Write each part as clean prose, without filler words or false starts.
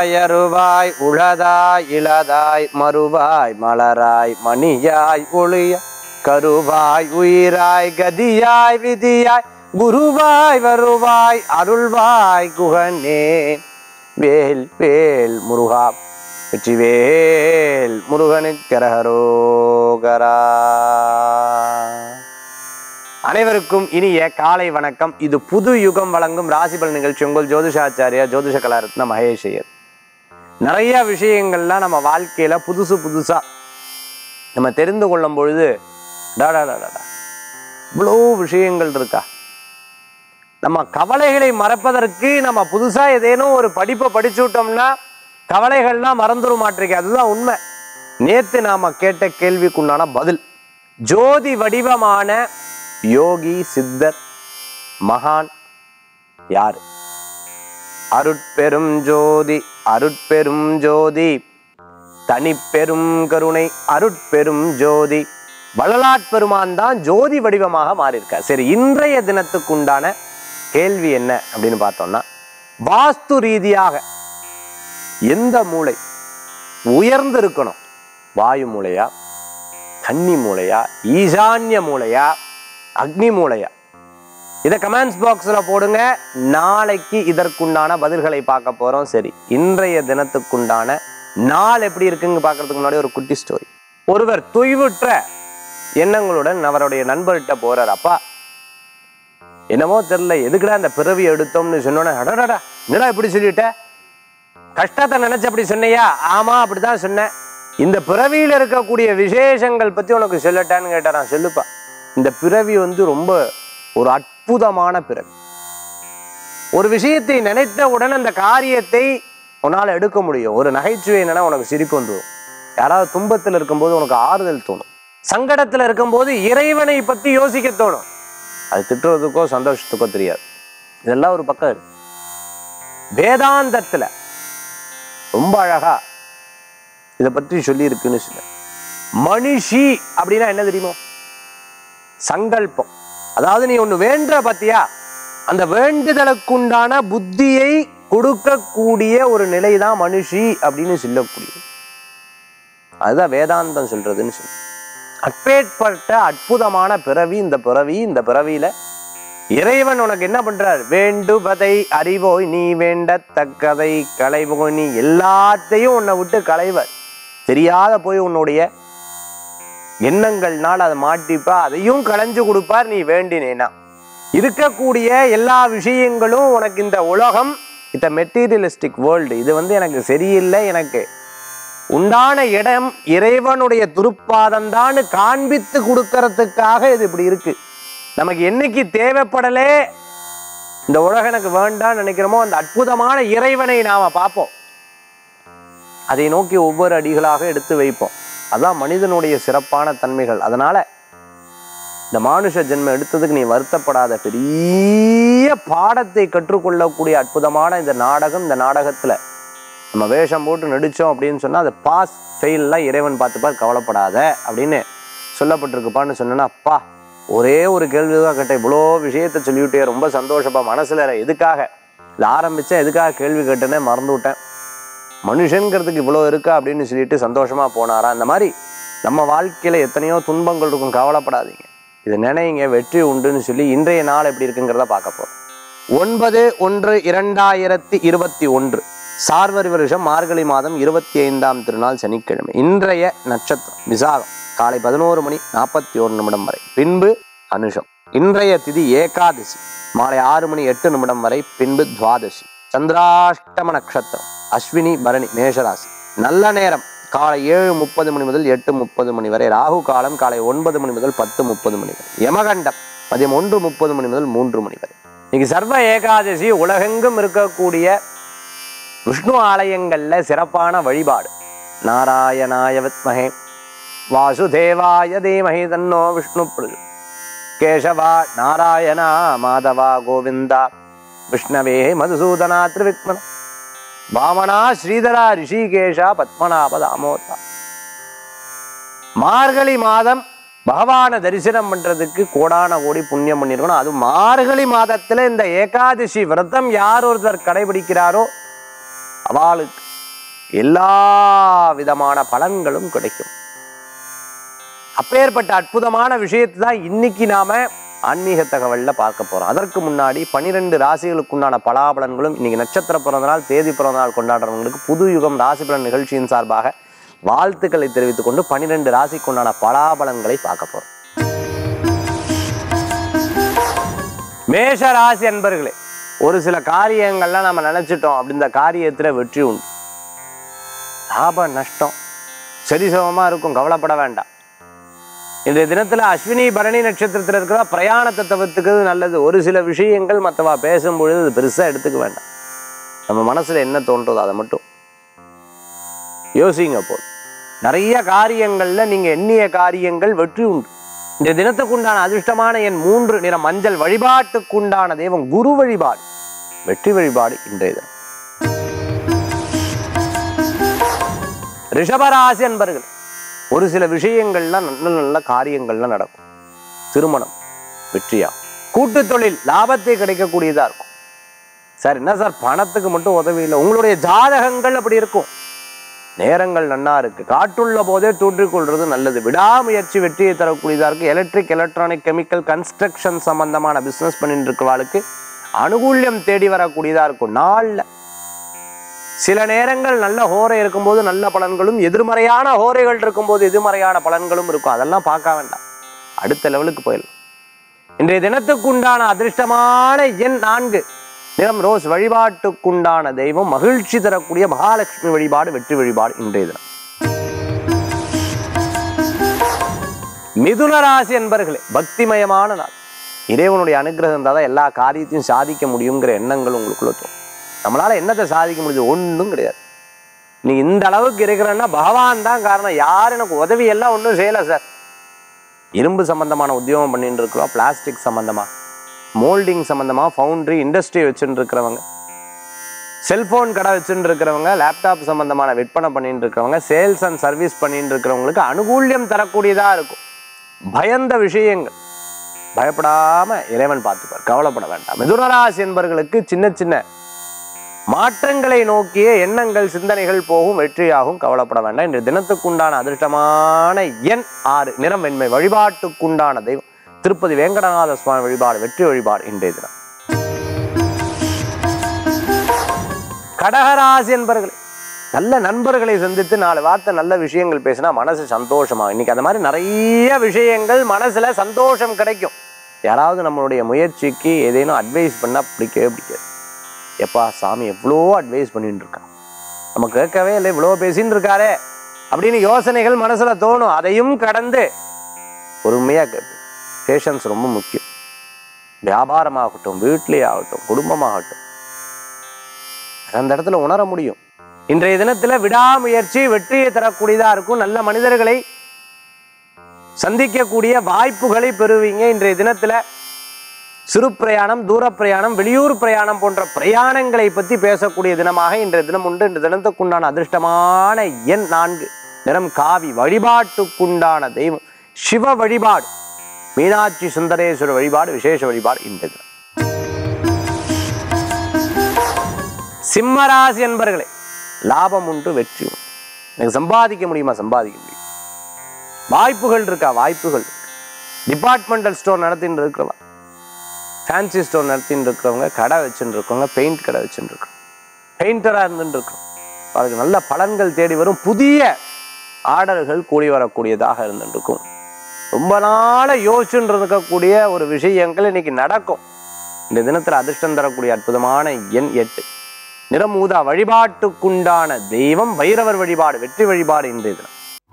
உருவாய் அருவாய் உளதாய் இளதாய் மறுவாய் மலராய் மணியாய் ஒளியாய் கருவாய் உயிராய் கதியாய் விதியாய் குருவாய் வருவாய் அருள்வாய் குகனே. வேல் வேல் முருகா வெற்றிவேல் முருகனுக்கரகரோகரா. அனைவருக்கும் இனிய காலை வணக்கம். இது புது யுகம் வழங்கும் ராசிபல் நிகழ்ச்சி. உங்கள் ஜோதிஷாச்சாரியா ஜோதிஷ கலாரத்ன மகேஷ் ஐயர். நிறைய விஷயங்கள்லாம் நம்ம வாழ்க்கையில புதுசா நம்ம தெரிந்து கொள்ளும் பொழுது இவ்வளோ விஷயங்கள் இருக்கா. நம்ம கவலைகளை மறப்பதற்கு நம்ம புதுசா ஏதேனும் ஒரு படிப்பை படிச்சு விட்டோம்னா கவலைகள்லாம் மறந்துட மாட்டிருக்கு. அதுதான் உண்மை. நேத்து நாம கேட்ட கேள்விக்குண்டான பதில். ஜோதி வடிவமான யோகி சித்தர் மகான் யாரு? அருட்பெரும் ஜோதி அருட்பெரும் ஜோதி தனிப்பெரும் கருணை அருட்பெரும் ஜோதி வள்ளலார் பெருமான் தான் ஜோதி வடிவமாக மாறியிருக்கார். சரி, இன்றைய தினத்துக்குண்டான கேள்வி என்ன அப்படின்னு பார்த்தோம்னா, வாஸ்து ரீதியாக எந்த மூளை உயர்ந்து இருக்கணும்? வாயு மூளையா, கன்னி மூளையா, ஈசான்ய மூளையா, அக்னி மூளையா? இதை கமெண்ட்ஸ் பாக்ஸ்ல போடுங்க. நாளைக்கு இதற்குண்டான பதில்களை பார்க்க போறோம். சரி, இன்றைய தினத்துக்குண்டான நாள் எப்படி இருக்குங்க பார்க்கறதுக்கு முன்னாடி ஒரு குட்டி ஸ்டோரி. ஒருவர் தொய்வுற்ற எண்ணங்களுடன் அவருடைய நண்பர்கிட்ட போறார். அப்பா, என்னமோ தெரியல, எதுக்குடா இந்த பிறவி எடுத்தோம்னு சொன்னோன்னே, அடடா என்னடா இப்படி சொல்லிட்ட, கஷ்டத்தை நினைச்சு அப்படி சொன்னையா? ஆமா, அப்படிதான் சொன்னேன். இந்த பிறவியில இருக்கக்கூடிய விசேஷங்கள் பத்தி உனக்கு சொல்லட்டான்னு கேட்டாரா. சொல்லுப்பா. இந்த பிறவி ரொம்ப ஒரு அற்புதமான பிறவி. ஒரு விஷயத்தை நினைத்த உடனே அந்த காரியத்தை உன்னால எடுக்க முடியும். ஒரு நகைச்சுவை என்னன்னா உனக்கு சிரிப்பு வந்துடும். யாராவது துன்பத்தில் இருக்கும்போது உனக்கு ஆறுதல் தோணும். சங்கடத்துல இருக்கும்போது இறைவனை பத்தி யோசிக்க தோணும். அது திட்டுறதுக்கோ சந்தோஷத்துக்கோ தெரியாது. இதெல்லாம் ஒரு பக்கம் இருக்கு. வேதாந்தத்துல ரொம்ப அழகா இதை பற்றி சொல்லி இருக்குன்னு சொல்ல. மனுஷி அப்படின்னா என்ன தெரியுமோ? சங்கல்பம். அதாவது நீ ஒண்ணு வேண்ட பத்தியா, அந்த வேண்டுதலுக்குண்டான புத்தியை கொடுக்கக்கூடிய ஒரு நிலைதான் மனுஷி அப்படின்னு சொல்லக்கூடியது. அதுதான் வேதாந்தம் சொல்றதுன்னு சொல்லு. அப்பேற்பட்ட அற்புதமான பிறவி இந்த பிறவி. இந்த பிறவியில இறைவன் உனக்கு என்ன பண்றார்? வேண்டுவதை அறிவோய் நீ வேண்டத்தக்கதை களைவோய் நீ. எல்லாத்தையும் உன்னை விட்டு களைவர். தெரியாத போய் உன்னுடைய எண்ணங்கள்னால் அதை மாட்டிப்பா, அதையும் களைஞ்சு கொடுப்பார் நீ வேண்டினேனா. இருக்கக்கூடிய எல்லா விஷயங்களும் உனக்கு இந்த உலகம், இந்த மெட்டீரியலிஸ்டிக் வேர்ல்டு, இது எனக்கு சரியில்லை, எனக்கு உண்டான இடம் இறைவனுடைய திருப்பாதம் தான் காண்பித்து கொடுக்கறதுக்காக இது இப்படி இருக்கு. நமக்கு என்னைக்கு தேவைப்படலே, இந்த உலகம் எனக்கு வேண்டான்னு நினைக்கிறோமோ, அந்த அற்புதமான இறைவனை நாம பார்ப்போம். அதை நோக்கி ஒவ்வொரு அடிகளாக எடுத்து வைப்போம். அதான் மனிதனுடைய சிறப்பான தன்மைகள். அதனால இந்த மானுஷ ஜென்மம் எடுத்ததுக்கு நீ வருத்தப்படாத. பெரிய பாடத்தை கற்றுக்கொள்ளக்கூடிய அற்புதமான இந்த நாடகம். இந்த நாடகத்துல நம்ம வேஷம் போட்டு நடிச்சோம் அப்படின்னு சொன்னா அது பாஸ் ஃபெயில்லாம் இறைவன் பார்த்துப்பார், கவலைப்படாத அப்படின்னு சொல்லப்பட்டிருக்குப்பான்னு சொன்னா, அப்பா ஒரே ஒரு கேள்விதான் கேட்டேன், இவ்வளோ விஷயத்த சொல்லிவிட்டே, ரொம்ப சந்தோஷப்பா. மனசுல எதுக்காக இதை ஆரம்பிச்சேன், எதுக்காக கேள்வி கேட்டேன்னே மறந்து விட்டேன். மனுஷங்கிறதுக்கு இவ்வளோ இருக்கா அப்படின்னு சொல்லிட்டு சந்தோஷமா போனாரா. அந்த மாதிரி நம்ம வாழ்க்கையில எத்தனையோ துன்பங்கள் இருக்கும், கவலைப்படாதீங்க. இதை நினைங்க, வெற்றி உண்டுன்னு சொல்லி இன்றைய நாள் எப்படி இருக்குங்கிறத பார்க்க போறோம். 9/1/2021 சார்வரி வருஷம் மார்கழி மாதம் 25ஆம் திருநாள் சனிக்கிழமை. இன்றைய நட்சத்திரம் விசாகம். காலை 11:41 வரை, பின்பு அனுஷம். இன்றைய திதி ஏகாதசி. மாலை 6:08 வரை, பின்பு துவாதசி. சந்திராஷ்டம நட்சத்திரம் அஸ்வினி பரணி மேஷராசி. நல்ல நேரம் காலை 7:30 முதல் 8:30 வரை. ராகு காலம் காலை 9 முதல் 10:30 வரை. யமகண்டம் மதியம் 1:30 முதல் 3 வரை. இன்னைக்கு சர்வ ஏகாதசி. உலகெங்கும் இருக்கக்கூடிய விஷ்ணு ஆலயங்கள்ல சிறப்பான வழிபாடு. நாராயணாய வித்மஹே வாசுதேவாய தீமஹி தன்னோ விஷ்ணு பிரச்சோதயாத். கேசவா நாராயணா மாதவா கோவிந்தா விஷ்ணவே மதுசூதனா திரிவிக்ரம வாமனா ஸ்ரீதரா ரிஷிகேஷா பத்மநாப தாமோதரா. மார்கழி மாதம் பகவானை தரிசனம் பண்றதுக்கு கோடான கோடி புண்ணியம் பண்ணிருக்கணும். அது மார்கழி மாதத்துல இந்த ஏகாதசி விரதம் யார் ஒருத்தர் கடைபிடிக்கிறாரோ அவளுக்கு எல்லா விதமான பலன்களும் கிடைக்கும். அப்பேற்பட்ட அற்புதமான விஷயத்தை தான் இன்னைக்கு நாம ஆன்மீக தகவல்ல பார்க்க போறோம். அதற்கு முன்னாடி 12 ராசிகளுக்குண்டான பலாபலன்களும் இன்னைக்கு நட்சத்திர பிறந்த நாள் தேதி பிறந்த நாள் கொண்டாடுறவங்களுக்கு புது யுகம் ராசி பலன் நிகழ்ச்சியின் சார்பாக வாழ்த்துக்களை தெரிவித்துக் கொண்டு 12 ராசிக்குண்டான பலாபலன்களை பார்க்க போறோம். மேஷ ராசி அன்பர்களே, ஒரு சில காரியங்கள்லாம் நம்ம நினைச்சிட்டோம் அப்படி இந்த காரியத்துல வெற்றி உண்டு. லாப நஷ்டம் சரிசமமா இருக்கும், கவலைப்பட வேண்டாம். இன்றைய தினத்துல அஸ்வினி பரணி நட்சத்திரத்தில் இருக்கிற பிரயாணத்தை தவிர்த்துக்கிறது நல்லது. ஒரு சில விஷயங்கள் மற்றவா பேசும்பொழுது அது பெருசா எடுத்துக்க வேண்டாம். நம்ம மனசுல என்ன தோன்றதோ அதை மட்டும் யோசிங்க. போல் நிறைய காரியங்கள்ல நீங்க எண்ணிய காரியங்கள் வெற்றி உண்டு. இந்த தினத்துக்குண்டான அதிர்ஷ்டமான எண் 3, நிறம் மஞ்சள். வழிபாட்டுக்குண்டான தெய்வம் குரு வழிபாடு, வெற்றி வழிபாடு இன்றைய தினம். ரிஷபராசி அன்பர்கள், ஒரு சில விஷயங்கள்லாம் நல்ல நல்ல காரியங்கள்லாம் நடக்கும். திருமணம் வெற்றியா, கூட்டு தொழில் லாபத்தை கிடைக்கக்கூடியதா இருக்கும். சார் என்ன சார் பணத்துக்கு மட்டும் உதவி இல்லை, உங்களுடைய ஜாதகங்கள் அப்படி இருக்கும். நேரங்கள் நன்னா இருக்கு, காட்டுள்ள போதே தூற்றிக்கொள்றது நல்லது. விடாமுயற்சி வெற்றியை தரக்கூடியதா இருக்கு. எலக்ட்ரிக், எலக்ட்ரானிக், கெமிக்கல், கன்ஸ்ட்ரக்ஷன் சம்பந்தமான பிசினஸ் பண்ணிட்டு இருக்கிறவாளுக்கு அனுகூல்யம் தேடி வரக்கூடியதா இருக்கும். நாள்ல சில நேரங்கள் நல்ல ஹோரை இருக்கும்போது நல்ல பலன்களும், எதிர்மறையான ஹோரைகள் இருக்கும்போது எதிர்மறையான பலன்களும் இருக்கும். அதெல்லாம் பார்க்க வேண்டாம், அடுத்த லெவலுக்கு போயிடலாம். இன்றைய தினத்துக்குண்டான அதிர்ஷ்டமான எண் 4, நிறம் ரோஸ். வழிபாட்டுக்குண்டான தெய்வம் மகிழ்ச்சி தரக்கூடிய மகாலட்சுமி வழிபாடு, வெற்றி வழிபாடு இன்றைய தினம். மிதுன ராசி என்பர்களே, பக்திமயமான நாள். இறைவனுடைய அனுகிரகம் இருந்தால் தான் எல்லா காரியத்தையும் சாதிக்க முடியுங்கிற எண்ணங்கள் உங்களுக்குள்ள தோணும். நம்மளால என்னத்தை சாதிக்க முடியுது? ஒன்றும் கிடையாது. நீ இந்த அளவுக்கு இருக்கிறன்னா பகவான் தான் காரணம். யார் எனக்கு உதவி எல்லாம் ஒன்றும் செய்யலை சார். இரும்பு சம்பந்தமான உத்தியோகம் பண்ணிட்டு இருக்கிறோம், பிளாஸ்டிக் சம்பந்தமா, மோல்டிங் சம்பந்தமா, ஃபவுண்டரி இண்டஸ்ட்ரி வச்சுட்டு இருக்கிறவங்க, செல்போன் கடை வச்சுட்டு இருக்கிறவங்க, லேப்டாப் சம்பந்தமான விற்பனை பண்ணிட்டு இருக்கிறவங்க, சேல்ஸ் அண்ட் சர்வீஸ் பண்ணிட்டு இருக்கிறவங்களுக்கு அனுகூல்யம் தரக்கூடியதா இருக்கும். பயந்த விஷயங்கள் பயப்படாம இறைவன் பார்த்துப்பார், கவலைப்பட வேண்டாம். மிதுனராசி என்பவர்களுக்கு சின்ன சின்ன மாற்றங்களை நோக்கிய எண்ணங்கள் சிந்தனைகள் போகும், வெற்றியாகும், கவலைப்பட வேண்டாம். இன்று தினத்துக்குண்டான அதிர்ஷ்டமான எண் 6, நிறம் வெண்மை. வழிபாட்டுக்குண்டான தெய்வம் திருப்பதி வேங்கடநாத சுவாமி வழிபாடு, வெற்றி வழிபாடு இன்றைய தினம். கடகராசி என்பவர்களே, நல்ல நண்பர்களை சந்தித்து 4 வார்த்தை நல்ல விஷயங்கள் பேசினா மனசு சந்தோஷமா. இன்னைக்கு அந்த மாதிரி நிறைய விஷயங்கள் மனசுல சந்தோஷம் கிடைக்கும். யாராவது நம்மளுடைய முயற்சிக்கு ஏதேனும் அட்வைஸ் பண்ணா பிடிக்கவே பிடிக்காது. எப்பா சாமி எவ்வளோ அட்வைஸ் பண்ணிட்டு இருக்கா, நம்ம கேட்கவே இல்லை, இவ்வளோ பேசின்னு இருக்காரே அப்படின்னு யோசனைகள் மனசுல தோணும். அதையும் கடந்து பொறுமையா கேட்பேன். பேஷன்ஸ் ரொம்ப முக்கியம். வியாபாரமாகட்டும், வீட்டிலே ஆகட்டும், குடும்பமாகட்டும், அந்த இடத்துல உணர முடியும். இன்றைய தினத்துல விடாமுயற்சி வெற்றியை தரக்கூடியதா இருக்கும். நல்ல மனிதர்களை சந்திக்கக்கூடிய வாய்ப்புகளை பெறுவீங்க. இன்றைய தினத்துல சிறு பிரயாணம், தூர பிரயாணம், வெளியூர் பிரயாணம் போன்ற பிரயாணங்களை பற்றி பேசக்கூடிய தினமாக இன்றைய தினம் உண்டு. இந்த தினத்துக்குண்டான அதிர்ஷ்டமான எண் 4, நிறம் காவி. வழிபாட்டுக்குண்டான தெய்வம் சிவ வழிபாடு, மீனாட்சி சுந்தரேஸ்வர வழிபாடு, விசேஷ வழிபாடு இன்றைய தினம். சிம்மராசி என்பர்களே, லாபம் உண்டு, வெற்றி உண்டு. எனக்கு சம்பாதிக்க முடியுமா? சம்பாதிக்க முடியும். வாய்ப்புகள் இருக்கா? வாய்ப்புகள் இருக்கு. டிபார்ட்மெண்டல் ஸ்டோர் நடத்தின்னு இருக்கிறவா, ஃபேன்சி ஸ்டோர் நடத்தின்னு இருக்கிறவங்க, கடை வச்சுட்டு இருக்கவங்க, பெயிண்ட் கடை வச்சுட்டு இருக்கோம், பெயிண்டராக இருந்துட்டு இருக்கோம், அதுக்கு நல்ல பலன்கள் தேடி வரும். புதிய ஆர்டர்கள் கூடி வரக்கூடியதாக இருந்துட்டு இருக்கும். ரொம்ப நாள யோசிச்சுட்டு இருக்கக்கூடிய ஒரு விஷயங்கள் இன்னைக்கு நடக்கும். இந்த தினத்தில் அதிர்ஷ்டம் தரக்கூடிய அற்புதமான எண் 8, நிறம் ஊதா. வழிபாட்டுக்குண்டான தெய்வம் பைரவர் வழிபாடு, வெற்றி வழிபாடு இன்றைய தினம்.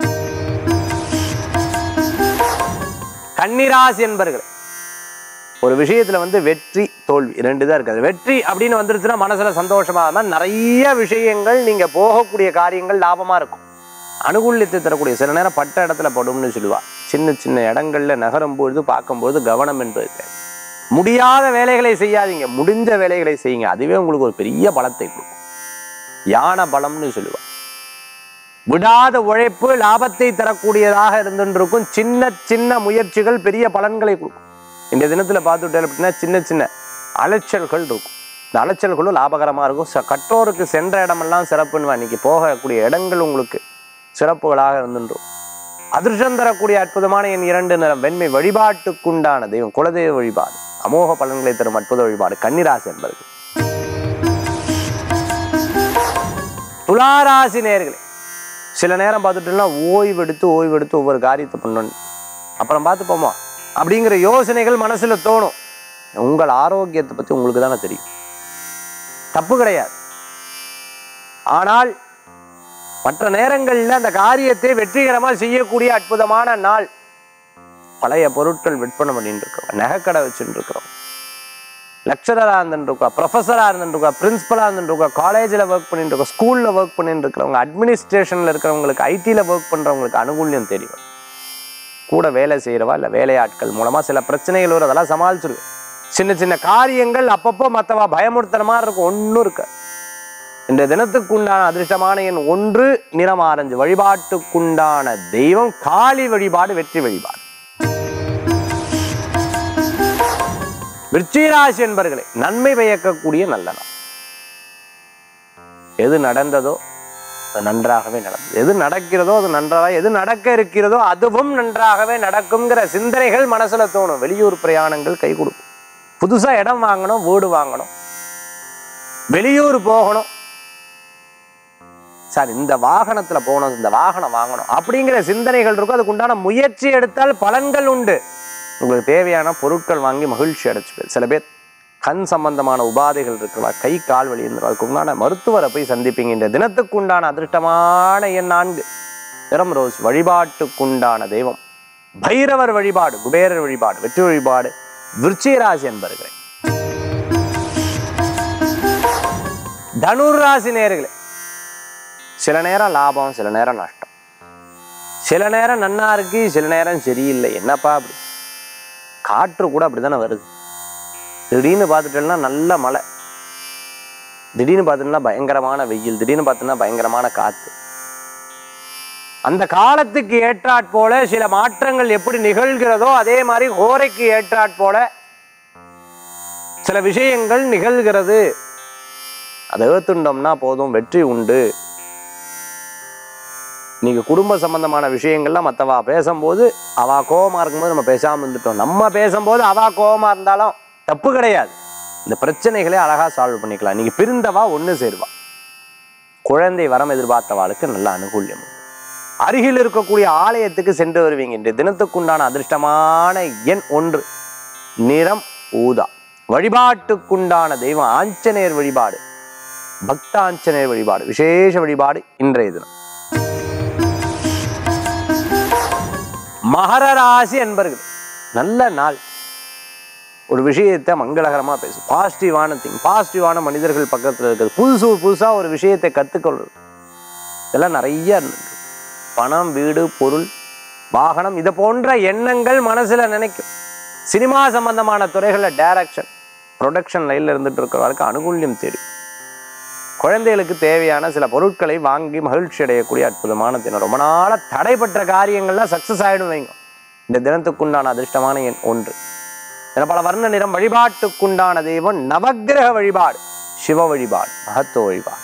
கன்னிராசி என்பர்களே, ஒரு விஷயத்துல வெற்றி தோல்வி 2 தான் இருக்காது. வெற்றி அப்படின்னு வந்துருச்சுன்னா மனசுல சந்தோஷமா இருந்தால் நிறைய விஷயங்கள் நீங்க போகக்கூடிய காரியங்கள் லாபமா இருக்கும், அனுகூல்யத்தை தரக்கூடிய. சில நேரம் பட்ட இடத்துல படும்னு சொல்லுவா. சின்ன சின்ன இடங்கள்ல நகரும் பொழுது பார்க்கும்பொழுது கவனம் என்பது தேவை. முடியாத வேலைகளை செய்யாதீங்க, முடிஞ்ச வேலைகளை செய்யுங்க. அதுவே உங்களுக்கு ஒரு பெரிய பலத்தை கொடுக்கும். யான பலம்னு சொல்லுவா. விடாத உழைப்பு லாபத்தை தரக்கூடியதாக இருந்துருக்கும். சின்ன சின்ன முயற்சிகள் பெரிய பலன்களை கொடுக்கும். இந்த தினத்துல பார்த்துட்டேன் அப்படின்னா சின்ன சின்ன அலைச்சல்கள் இருக்கும். இந்த அலைச்சல்களும் லாபகரமாக இருக்கும். கற்றோருக்கு சென்ற இடமெல்லாம் சிறப்புன்னு இன்னைக்கு போகக்கூடிய இடங்கள் உங்களுக்கு சிறப்புகளாக இருந்துன்றோம். அதிர்ஷ்டம் தரக்கூடிய அற்புதமான என் 2 நிறம் வெண்மை. வழிபாட்டுக்குண்டான தெய்வம் குலதெய்வ வழிபாடு. அமோக பலன்களை தரும் அற்புத வழிபாடு. கன்னிராசி என்பர்கள். துளாராசி நேயர்களே, சில நேரம் பார்த்துட்டோம்னா ஓய்வெடுத்து ஒவ்வொரு காரியத்தை பண்ணணும், அப்புறம் பார்த்து போமா அப்படிங்கிற யோசனைகள் மனசுல தோணும். உங்கள் ஆரோக்கியத்தை பத்தி உங்களுக்கு தானே தெரியும், தப்பு கிடையாது. ஆனால் மற்ற நேரங்களில் அந்த காரியத்தை வெற்றிகரமாக செய்யக்கூடிய அற்புதமான நாள். பழைய பொருட்கள் விற்பனை பண்ணிட்டு இருக்கிறோம், நகைக்கடை வச்சுட்டு இருக்கிறோம், லெக்சரராக இருந்துருக்கோம், ப்ரொஃபஸராக இருந்துருக்கோம், பிரின்சிபலாக இருந்துருக்கோம், காலேஜில் ஒர்க் பண்ணிட்டு இருக்கோம், ஸ்கூலில் ஒர்க் பண்ணிட்டு இருக்கிறவங்க, அட்மினிஸ்ட்ரேஷனில் இருக்கிறவங்களுக்கு, ஐடியில் ஒர்க் பண்ணுறவங்களுக்கு அனுகூல்யம் தெரியும். கூட வேலை செய்கிறவா இல்லை வேலையாட்கள் மூலமாக சில பிரச்சனைகள் வரும், அதெல்லாம் சமாளிச்சிருவேன். சின்ன சின்ன காரியங்கள் அப்பப்போ மற்றவா பயமுறுத்துற மாதிரி இருக்கும், ஒன்றும் இருக்க. இந்த தினத்துக்குண்டான அதிர்ஷ்டமான எண் 1, நிறம் ஆரஞ்சு. வழிபாட்டுக்குண்டான தெய்வம் காளி வழிபாடு. வெற்றி வழிபாடு. விருச்சிகராசி என்பர்களே, நன்மை பயக்கக்கூடிய நல்ல நாள். எது நடந்ததோ அது நன்றாகவே நடந்தது, எது நடக்கிறதோ அது நன்றாக, எது நடக்க இருக்கிறதோ அதுவும் நன்றாகவே நடக்குங்கிற சிந்தனைகள் மனசுல தோணும். வெளியூர் பிரயாணங்கள் கை கொடுக்கும். புதுசா இடம் வாங்கணும், வீடு வாங்கணும், வெளியூர் போகணும், சார் இந்த வாகனத்துல போகணும், இந்த வாகனம் வாங்கணும் அப்படிங்கிற சிந்தனைகள் இருக்கும். அதுக்கு உண்டான முயற்சி எடுத்தால் பலன்கள் உண்டு. உங்களுக்கு தேவையான பொருட்கள் வாங்கி மகிழ்ச்சி அடைச்சு. சில பேர் கண் சம்பந்தமான உபாதைகள் இருக்கிறவா, கை கால் வலி இருந்துடும், அதுக்கு உண்டான மருத்துவரை போய் சந்திப்பீங்க. இந்த தினத்துக்குண்டான அதிர்ஷ்டமான எண் 4, நிறம் ரோஸ். வழிபாட்டுக்குண்டான தெய்வம் பைரவர் வழிபாடு. குபேரர் வழிபாடு. வெற்றி வழிபாடு. விருச்சிகராசி என்பர்களே. தனுராசி நேயர்களே, சில நேரம் லாபம், சில நேரம் நஷ்டம், சில நேரம் நன்னா இருக்கு, சில நேரம் சரியில்லை. என்னப்பா அப்படி? காற்று கூட அப்படித்தானே வருது. திடீர்னு பார்த்துட்டோம்னா நல்ல மழை, திடீர்னு பார்த்துட்டோம்னா பயங்கரமான வெயில், திடீர்னு பார்த்தோம்னா பயங்கரமான காற்று. அந்த காலத்துக்கு ஏற்றாற் போல சில மாற்றங்கள் எப்படி நிகழ்கிறதோ அதே மாதிரி கோரைக்கு ஏற்றாற் போல சில விஷயங்கள் நிகழ்கிறது. அதை ஏத்துண்டோம்னா போதும், வெற்றி உண்டு. நீங்க குடும்ப சம்பந்தமான விஷயங்கள்லாம் மற்றவா பேசும்போது அவா கோபமா இருக்கும்போது நம்ம பேசாம இருந்துட்டோம், நம்ம பேசும்போது அவா கோபமா இருந்தாலும் தப்பு கிடையாது. இந்த பிரச்சனைகளை அழகா சால்வ் பண்ணிக்கலாம். நீங்க பிரிந்தவா ஒன்று சேருவா. குழந்தை வரம் எதிர்பார்த்தவாளுக்கு நல்ல அனுகூல்யம் உண்டு. அருகில் இருக்கக்கூடிய ஆலயத்துக்கு சென்று வருவீங்க. இன்றைய தினத்துக்குண்டான அதிர்ஷ்டமான எண் 1, நிறம் ஊதா. வழிபாட்டுக்குண்டான தெய்வம் ஆஞ்சநேயர் வழிபாடு. பக்த ஆஞ்சநேயர் வழிபாடு. விசேஷ வழிபாடு இன்றைய தினம். மகர ராசி என்பர்கள், நல்ல நாள். ஒரு விஷயத்தை மங்களகரமா பேசும், பாசிட்டிவான திங், பாசிட்டிவான மனிதர்கள் பக்கத்தில் இருக்கிறது, புதுசா ஒரு விஷயத்தை கற்றுக்கொள்வது, இதெல்லாம் நிறைய இருந்துருக்கு. பணம், வீடு, பொருள், வாகனம், இதை போன்ற எண்ணங்கள் மனசுல நினைக்கும். சினிமா சம்பந்தமான துறைகளில் டைரக்ஷன், ப்ரொடக்ஷன் லைன்ல இருந்துட்டு இருக்கிறவர்களுக்கு அனுகூல்யம் தேடும். குழந்தைகளுக்கு தேவையான சில பொருட்களை வாங்கி மகிழ்ச்சி அடையக்கூடிய அற்புதமான தினம். ரொம்ப நாள தடைப்பட்ட காரியங்கள்லாம் சக்சஸ் ஆயிடும் வைங்க. இந்த தினத்துக்குண்டான அதிர்ஷ்டமான எண் 1, பல வர்ண நிறம். வழிபாட்டுக்குண்டான தெய்வம் நவக்கிரக வழிபாடு. சிவ வழிபாடு. மகத்துவ வழிபாடு.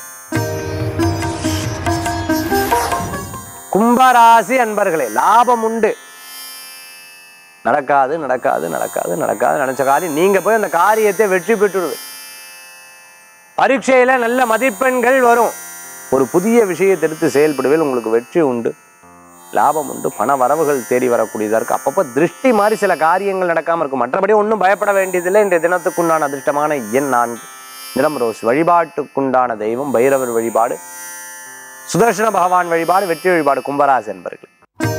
கும்பராசி அன்பர்களே, லாபம் உண்டு. நடக்காது நினைச்ச காரியம் நீங்க போய் அந்த காரியத்தை வெற்றி பெற்றுடுவீங்க. பரீட்சையில நல்ல மதிப்பெண்கள் வரும். ஒரு புதிய விஷயத்தை எடுத்து செயல்படுவேல், உங்களுக்கு வெற்றி உண்டு, லாபம் உண்டு, பண வரவுகள் தேடி வரக்கூடியதா இருக்கு. அப்பப்போ திருஷ்டி மாதிரி சில காரியங்கள் நடக்காம இருக்கும். மற்றபடி ஒன்றும் பயப்பட வேண்டியதில்லை. இன்றைய தினத்துக்குண்டான அதிர்ஷ்டமான எண் 4, நிறம் ரோஸ். வழிபாட்டுக்குண்டான தெய்வம் பைரவர் வழிபாடு. சுதர்சன பகவான் வழிபாடு. வெற்றி வழிபாடு. கும்பராசி என்பர்கள்.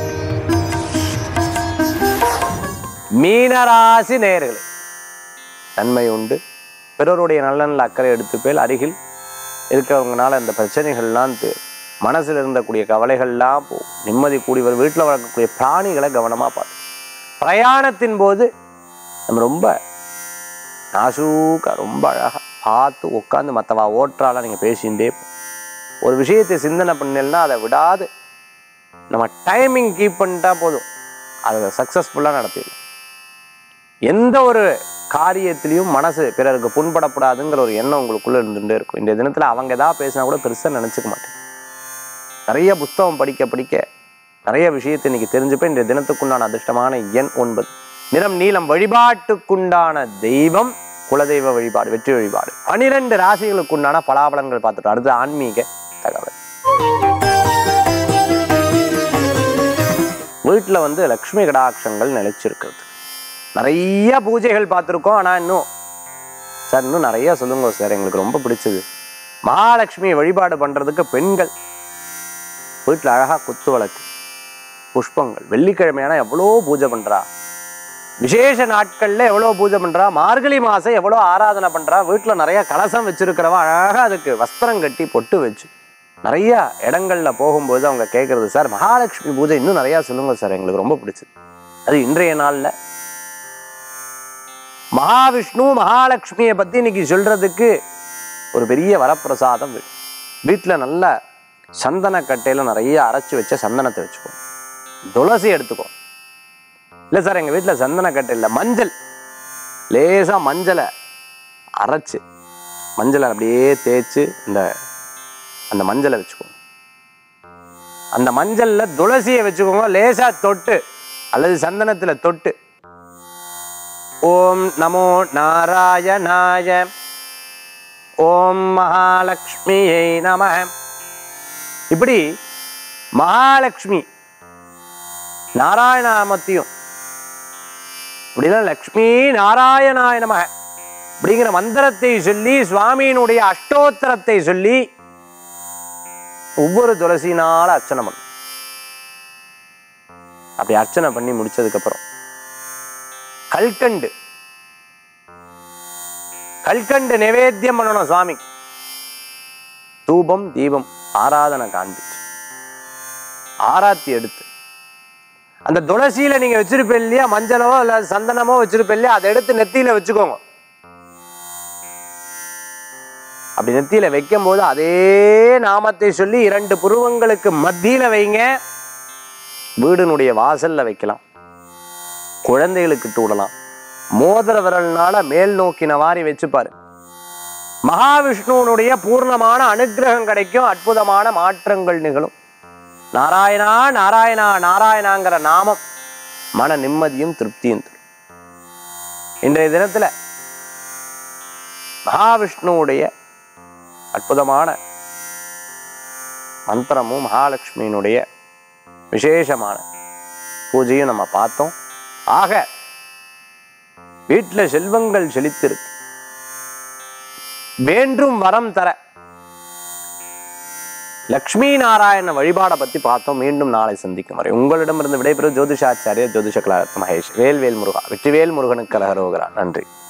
மீனராசி நேயர்களே, நன்மை உண்டு. பிறருடைய நலனில் அக்கறை எடுத்துப்பேல். அருகில் இருக்கிறவங்கனால இந்த பிரச்சனைகள்லாம் மனசில் இருந்தக்கூடிய கவலைகள்லாம் போகும். நிம்மதி கூடி வரும். வீட்டில் வளர்க்கக்கூடிய பிராணிகளை கவனமாக பார்த்து, பிரயாணத்தின் போது நம்ம ரொம்ப நாசூக்கா ரொம்ப அழகாக பார்த்து உட்காந்து மற்றவா ஓட்டுறால நீங்கள் பேசிகிட்டே ஒரு விஷயத்தை சிந்தனை பண்ணலன்னா அதை விடாது நம்ம டைமிங் கீப் பண்ணிட்டா போதும், அதை சக்ஸஸ்ஃபுல்லாக நடத்திடலாம். எந்த ஒரு காரியத்திலையும் மனசு பிறருக்கு புண்படப்படாதுங்கிற ஒரு எண்ணம் உங்களுக்குள்ள இருந்துகிட்டே இருக்கும். இந்த தினத்துல அவங்க ஏதாவது பேசினா கூட பெருசா நினைச்சுக்க மாட்டேன். நிறைய புஸ்தகம் படிக்க படிக்க நிறைய விஷயத்தை இன்னைக்கு தெரிஞ்சுப்பேன். இந்த தினத்துக்குண்டான அதிர்ஷ்டமான எண் 9, நிறம் நீலம், வழிபாட்டுக்குண்டான தெய்வம் குலதெய்வ வழிபாடு, வெற்றி வழிபாடு. 12 ராசிகளுக்குண்டான பலாபலங்கள் பார்த்துட்டோம். அடுத்து ஆன்மீக தகவல். வீட்டில் வந்து லக்ஷ்மி கடாட்சங்கள் நிலைச்சிருக்கிறது. நிறைய பூஜைகள் பார்த்துருக்கோம். ஆனால் இன்னும் நிறைய சொல்லுங்க சார், எங்களுக்கு ரொம்ப பிடிச்சது. மகாலட்சுமியை வழிபாடு பண்ணுறதுக்கு பெண்கள் வீட்டில் அழகாக குத்து விளக்கு, புஷ்பங்கள், வெள்ளிக்கிழமையான எவ்வளோ பூஜை பண்ணுறா, விசேஷ நாட்களில் எவ்வளோ பூஜை பண்ணுறா, மார்கழி மாதம் எவ்வளோ ஆராதனை பண்ணுறா, வீட்டில் நிறைய கலசம் வச்சுருக்கிறவா அழகாக அதுக்கு வஸ்திரம் கட்டி பொட்டு வச்சு நிறைய இடங்களில் போகும்போது அவங்க கேட்குறது, சார் மகாலட்சுமி பூஜை இன்னும் நிறையா சொல்லுங்கள் சார், எங்களுக்கு ரொம்ப பிடிச்சது. அது இன்றைய நாளில் மகாவிஷ்ணு மகாலட்சுமியை பற்றி இன்னைக்கு சொல்கிறதுக்கு ஒரு பெரிய வரப்பிரசாதம். வீட்டில் நல்ல சந்தன கட்டையில் நிறைய அரைச்சி வச்ச சந்தனத்தை வச்சுக்கோ, துளசி எடுத்துக்கோ. இல்லை சார் எங்கள் வீட்டில் சந்தன கட்டை இல்லை, மஞ்சள், லேசாக மஞ்சளை அரைச்சி மஞ்சளை அப்படியே தேய்ச்சி அந்த மஞ்சளை வச்சுக்கோங்க. அந்த மஞ்சளில் துளசியை வச்சுக்கோங்க, லேசாக தொட்டு அல்லது சந்தனத்தில் தொட்டு ஓம் நமோ நாராயணாய, ஓம் மகாலட்சுமியை நமஹ, இப்படி மகாலட்சுமி நாராயணாமத்தையும் இப்படிலாம் லக்ஷ்மி நாராயணாய நமஹ அப்படிங்கிற மந்திரத்தை சொல்லி சுவாமியினுடைய அஷ்டோத்திரத்தை சொல்லி ஒவ்வொரு துளசினால அர்ச்சனை பண்ணும். அப்படி அர்ச்சனை பண்ணி முடிச்சதுக்கு அப்புறம் கல்கண்டு நிவேத்தியம் பண்ணணும் சுவாமி. தூபம் தீபம் ஆராதனை காண்பிச்சு ஆராத்தி எடுத்து அந்த துளசியில நீங்க வச்சிருப்பேன் இல்லையா, மஞ்சளோ இல்ல சந்தனமோ வச்சிருப்பேன் இல்லையா, அதை எடுத்து நெத்தியில வச்சுக்கோங்க. அப்படி நெத்தியில வைக்கும் போது அதே நாமத்தை சொல்லி 2 புருவங்களுக்கு மத்தியில வைங்க. வீடுனுடைய வாசல்ல வைக்கலாம், குழந்தைகளுக்கு விடலாம், மோதிர விரல்னால மேல் நோக்கின வாரி வச்சுப்பாரு. மகாவிஷ்ணுனுடைய பூர்ணமான அனுகிரகம் கிடைக்கும், அற்புதமான மாற்றங்கள் நிகழும். நாராயணா நாராயணா நாராயணாங்கிற நாமம் மன நிம்மதியும் திருப்தியும் தரும். இன்றைய தினத்துல மகாவிஷ்ணுவுடைய அற்புதமான மந்திரமும் மகாலட்சுமியினுடைய விசேஷமான பூஜையும் நம்ம பார்த்தோம். ஆக வீட்டில் செல்வங்கள் செழித்திருக்கு, வேண்டும் வரம் தர லக்ஷ்மி நாராயண வழிபாடை பத்தி பார்த்தோம். மீண்டும் நாளை சந்திக்கும் வரை உங்களிடமிருந்து விடைபெறும் ஜோதிஷாச்சாரியர் ஜோதிஷ கலாரத்ன மகேஷ். வேல்வேல் முருகா, வெற்றிவேல் முருகனுக்கு கரகரோகரா. நன்றி.